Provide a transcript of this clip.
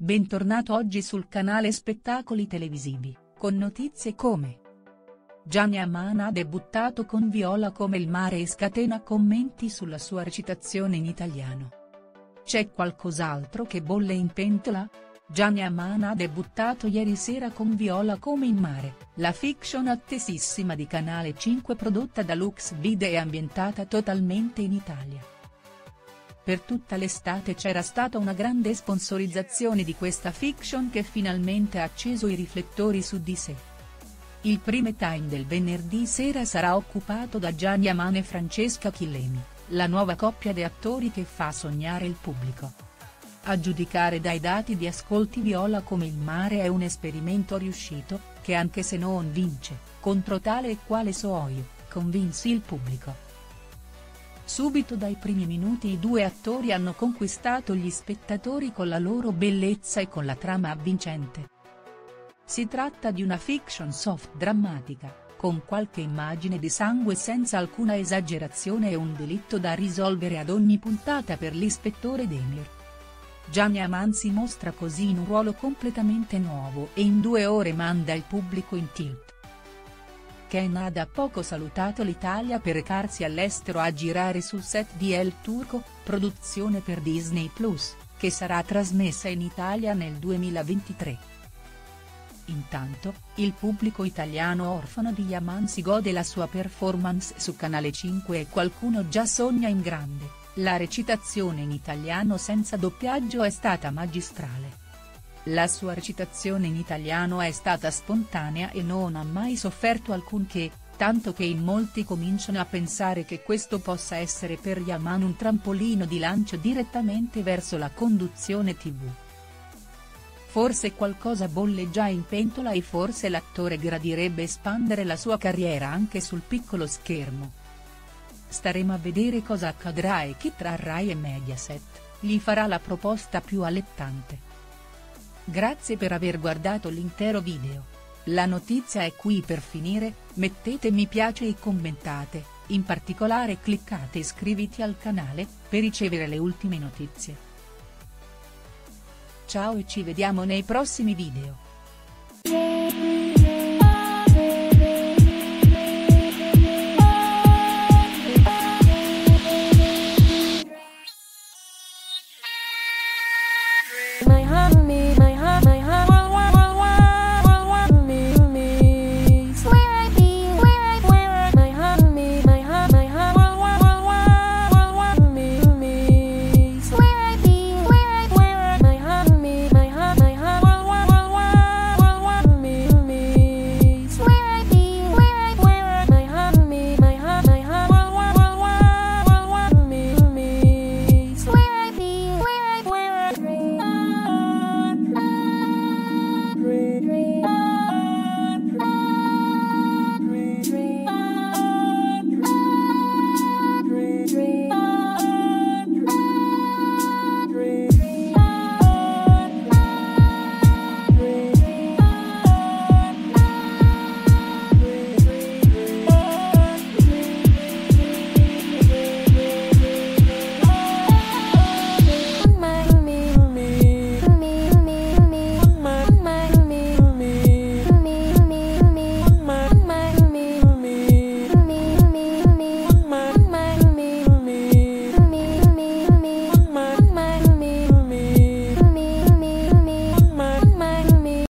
Bentornato oggi sul canale Spettacoli Televisivi, con notizie come: Gianni Amana ha debuttato con Viola come il mare e scatena commenti sulla sua recitazione in italiano. C'è qualcos'altro che bolle in pentola? Gianni Amana ha debuttato ieri sera con Viola come il mare, la fiction attesissima di Canale 5 prodotta da Lux Video e ambientata totalmente in Italia. Per tutta l'estate c'era stata una grande sponsorizzazione di questa fiction che finalmente ha acceso i riflettori su di sé. Il prime time del venerdì sera sarà occupato da Gianni Amana e Francesca Chillemi, la nuova coppia di attori che fa sognare il pubblico. A giudicare dai dati di ascolti Viola come il mare è un esperimento riuscito, che anche se non vince, contro tale e quale so io, convinse il pubblico. Subito dai primi minuti i due attori hanno conquistato gli spettatori con la loro bellezza e con la trama avvincente. Si tratta di una fiction soft drammatica, con qualche immagine di sangue senza alcuna esagerazione e un delitto da risolvere ad ogni puntata per l'ispettore Demir. Gianni Amana si mostra così in un ruolo completamente nuovo e in 2 ore manda il pubblico in tilt. Ken ha da poco salutato l'Italia per recarsi all'estero a girare sul set di El Turco, produzione per Disney+, che sarà trasmessa in Italia nel 2023. Intanto, il pubblico italiano orfano di Amana si gode la sua performance su Canale 5 e qualcuno già sogna in grande, la recitazione in italiano senza doppiaggio è stata magistrale. La sua recitazione in italiano è stata spontanea e non ha mai sofferto alcunché, tanto che in molti cominciano a pensare che questo possa essere per Amana un trampolino di lancio direttamente verso la conduzione TV. Forse qualcosa bolle già in pentola e forse l'attore gradirebbe espandere la sua carriera anche sul piccolo schermo. Staremo a vedere cosa accadrà e chi tra Rai e Mediaset gli farà la proposta più allettante. Grazie per aver guardato l'intero video. La notizia è qui per finire, mettete mi piace e commentate, in particolare cliccate iscriviti al canale, per ricevere le ultime notizie. Ciao e ci vediamo nei prossimi video.